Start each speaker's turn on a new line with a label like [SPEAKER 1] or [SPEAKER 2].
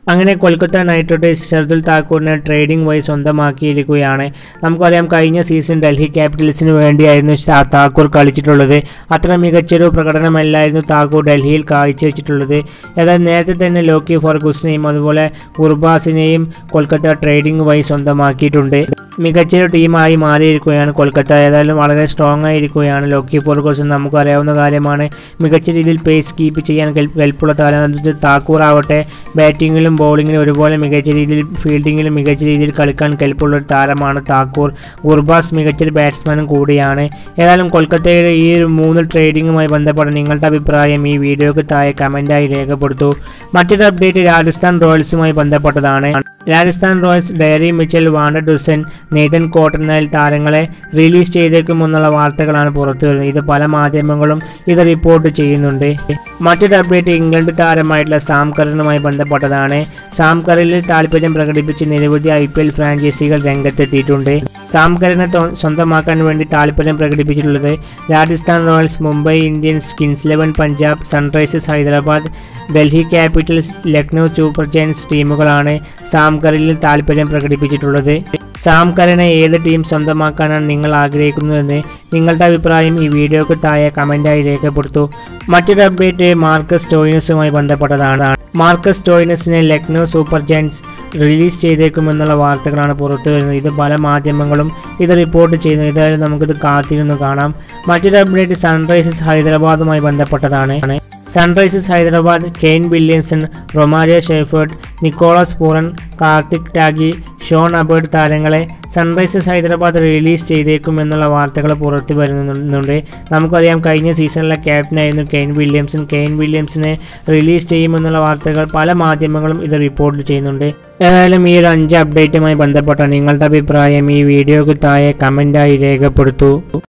[SPEAKER 1] അങ്ങനെ Kolkata Knight Riders Shardul താക്കൂറിനെ trading വഴി സ്വന്തമാക്കിയിരിക്കുകയാണ്. നമുക്കറിയാം കഴിഞ്ഞ സീസൺ ഡൽഹി ക്യാപിറ്റൽസിന് വേണ്ടിയായിരുന്നു താക്കൂർ കളിച്ചിട്ടുള്ളത്. അത്ര മികച്ചൊരു പ്രകടനമല്ലായിരുന്നു താക്കൂർ ഡൽഹിയിൽ കാഴ്ചവെച്ചിട്ടുള്ളത്. ഏതായാലും നേരത്തെ തന്നെ ലോക്കി ഫെർഗൂസനെയും അതുപോലെ ഗുർബാസിനെയും കൊൽക്കത്ത ട്രേഡിംഗ് വഴി സ്വന്തമാക്കിയിട്ടുണ്ട്. മികച്ചൊരു ടീമായി മാറിയിരിക്കുകയാണ് കൊൽക്കത്ത. ഏതായാലും വളരെ സ്ട്രോങ് ആയിരിക്കുകയാണ് ലോക്കി ഫെർഗൂസൻ. നമുക്കറിയാവുന്ന കാര്യമാണ്. മികച്ച രീതിയിൽ പേസ് കീപ്പ് ചെയ്യാൻ കെൽപ്പുള്ള താരം. താക്കൂർ ആവട്ടെ ബാറ്റിങ്ങിലും ബൗളിങ്ങിലും ഒരുപോലെ മികച്ച രീതിയിൽ ഫീൽഡിങ്ങിലും മികച്ച രീതിയിൽ കളിക്കാൻ കെൽപ്പുള്ള ഒരു താരമാണ് താക്കൂർ. ഗുർബാസ് മികച്ചൊരു ബാറ്റ്സ്മാനും കൂടിയാണ്. ഏതായാലും കൊൽക്കത്തയുടെ ഈ ഒരു 3 ട്രേഡിങ്ങുമായി ബന്ധപ്പെട്ട നിങ്ങളുടെ അഭിപ്രായം ഈ വീഡിയോക്ക് താഴെ കമൻറ്റായി രേഖപ്പെടുത്തൂ. മറ്റൊരു അപ്ഡേറ്റ് രാജസ്ഥാൻ റോയൽസുമായി ബന്ധപ്പെട്ടതാണ്. Rajasthan Royals Daryl Mitchell, van der Dussen, Nathan Coulter Nile താരങ്ങളെ റിലീസ് ചെയ്തേക്കുമെന്നുള്ള വാർത്തകളാണ് പുറത്തു വരുന്നത്. ഇത് പല മാധ്യമങ്ങളും ഇത് റിപ്പോർട്ട് ചെയ്യുന്നുണ്ട്. മറ്റൊരു അപ്ഡേറ്റ് ഇംഗ്ലണ്ട് താരമായിട്ടുള്ള സാം കറിനുമായി ബന്ധപ്പെട്ടതാണ്. സാം കറിനിൽ താല്പര്യം പ്രകടിപ്പിച്ച് നിരവധി IPL ഫ്രാഞ്ചൈസികൾ രംഗത്തെത്തിയിട്ടുണ്ട്. സാം കറിനെ സ്വന്തമാക്കാൻ വേണ്ടി താല്പര്യം പ്രകടിപ്പിച്ചിട്ടുള്ളത് Rajasthan Royals, Mumbai Indians, Kings 11 Punjab, Sunrisers Hyderabad, Delhi Capitals, Lucknow Super Giants ടീമുകളാണ് സാം കറിനിൽ താല്പര്യം പ്രകടിപ്പിച്ചിട്ടുള്ളത്. സാം കറിനെ ഏത് ടീം സ്വന്തമാക്കാനാണ് നിങ്ങൾ ആഗ്രഹിക്കുന്നതെന്ന് നിങ്ങളുടെ അഭിപ്രായം ഈ വീഡിയോക്ക് താഴെ കമൻറ്റായി രേഖപ്പെടുത്തൂ. മറ്റൊരു അപ്ഡേറ്റ് മാർക്കസ് സ്റ്റോയിനസുമായി ബന്ധപ്പെട്ടതാണ്. മാർക്കസ് സ്റ്റോയിനസിനെ ലക്നൗ സൂപ്പർ ജയൻസ് റിലീസ് ചെയ്തേക്കുമെന്നുള്ള വാർത്തകളാണ് പുറത്തു വരുന്നത്. ഇത് പല മാധ്യമങ്ങളും ഇത് റിപ്പോർട്ട് ചെയ്യുന്നു. ഏതായാലും നമുക്കിത് കാത്തിരുന്ന് കാണാം. മറ്റൊരു അപ്ഡേറ്റ് സൺറൈസേഴ്സ് ഹൈദരാബാദുമായി ബന്ധപ്പെട്ടതാണ്. Sunrisers Hyderabad Kane Williamson, Romario Shepherd, Nicholas Pooran, Kartik Tyagi, Sean Abbott താരങ്ങളെ സൺറൈസേഴ്സ് ഹൈദരാബാദ് റിലീസ് ചെയ്തേക്കുമെന്നുള്ള വാർത്തകൾ പുറത്തു വരുന്നുണ്ട്. നമുക്കറിയാം കഴിഞ്ഞ സീസണിലെ ക്യാപ്റ്റനായിരുന്നു കെയ്ൻ വില്യംസൺ. കെയ്ൻ വില്യംസിനെ റിലീസ് ചെയ്യുമെന്നുള്ള വാർത്തകൾ പല മാധ്യമങ്ങളും ഇത് റിപ്പോർട്ട് ചെയ്യുന്നുണ്ട്. ഏതായാലും ഈ ഒരു 5 അപ്ഡേറ്റുമായി ബന്ധപ്പെട്ട നിങ്ങളുടെ അഭിപ്രായം ഈ വീഡിയോക്ക് താഴെ കമൻറ്റായി രേഖപ്പെടുത്തൂ.